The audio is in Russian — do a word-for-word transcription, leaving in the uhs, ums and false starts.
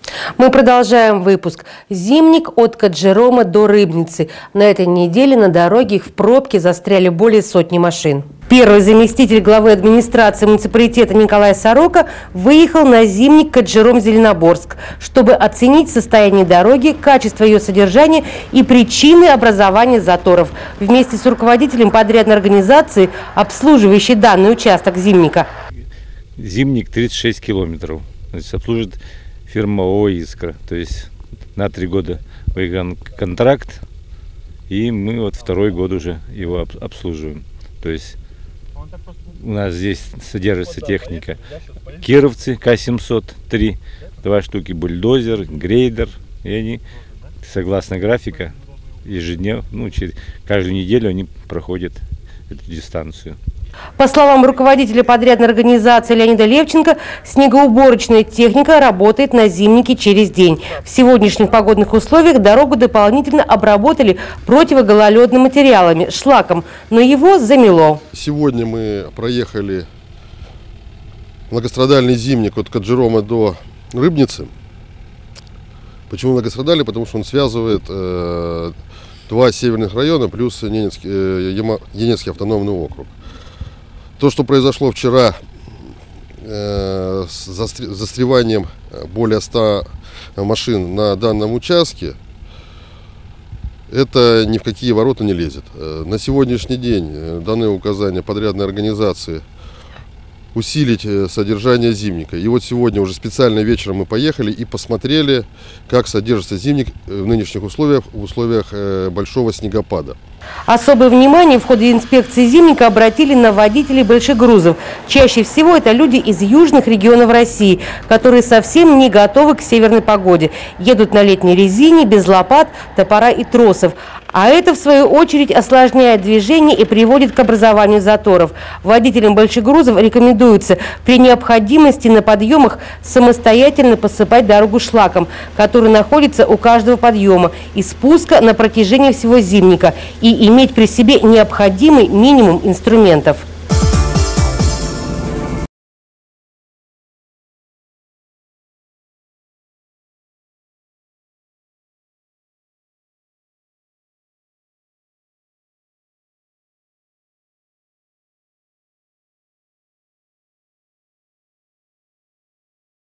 Мы продолжаем выпуск. Зимник от Каджирома до Рыбницы. На этой неделе на дороге в пробке застряли более сотни машин. Первый заместитель главы администрации муниципалитета Николай Сорока выехал на зимник Каджиром-Зеленоборск, чтобы оценить состояние дороги, качество ее содержания и причины образования заторов. Вместе с руководителем подрядной организации, обслуживающей данный участок зимника. Зимник тридцать шесть километров. Значит, обслужит фирма ООО «Искра». То есть на три года выигран контракт, и мы вот второй год уже его обслуживаем. То есть у нас здесь содержится техника кировцы К семьсот три, два штуки бульдозер, грейдер, и они, согласно графика, ежедневно, ну, через, каждую неделю они проходят эту дистанцию. По словам руководителя подрядной организации Леонида Левченко, снегоуборочная техника работает на зимнике через день. В сегодняшних погодных условиях дорогу дополнительно обработали противогололедными материалами, шлаком, но его замело. Сегодня мы проехали многострадальный зимник от Каджирома до Рыбницы. Почему многострадальный? Потому что он связывает э, два северных района плюс Ненецкий, э, Енецкий автономный округ. То, что произошло вчера э, с застреванием более ста машин на данном участке, это ни в какие ворота не лезет. На сегодняшний день даны указания подрядной организации усилить содержание зимника. И вот сегодня уже специально вечером мы поехали и посмотрели, как содержится зимник в нынешних условиях, в условиях большого снегопада. Особое внимание в ходе инспекции зимника обратили на водителей больших грузов. Чаще всего это люди из южных регионов России, которые совсем не готовы к северной погоде. Едут на летней резине, без лопат, топора и тросов. А это, в свою очередь, осложняет движение и приводит к образованию заторов. Водителям больших грузов рекомендуется при необходимости на подъемах самостоятельно посыпать дорогу шлаком, который находится у каждого подъема и спуска на протяжении всего зимника, и иметь при себе необходимый минимум инструментов.